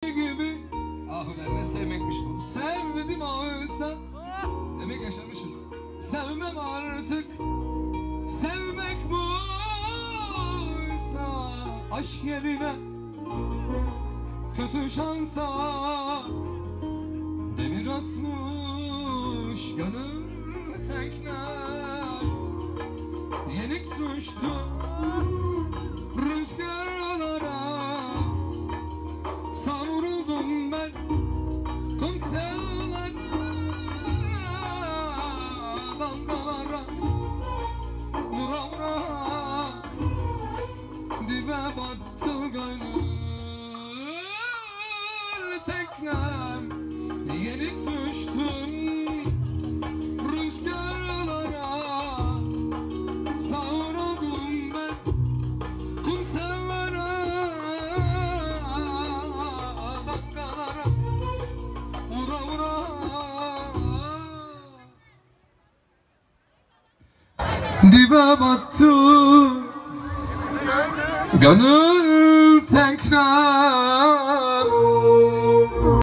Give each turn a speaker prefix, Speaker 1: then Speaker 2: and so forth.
Speaker 1: gibi. Ah ulan ne sevmekmiş bu. Sevmedim oysa. Demek yaşamışız. Sevmem artık. Sevmek buysa. Aşk yerine kötü şansa demir atmış gönül teknem. Yenik düştü rüzgarlara, savruldum ben kumsallara, dalgalara vura vura dibe battı gönül teknem. Yenik düştüm rüzgarlara, savruldum ben kumsallara, dalgalara vura vura. Dibe battı gönül teknem.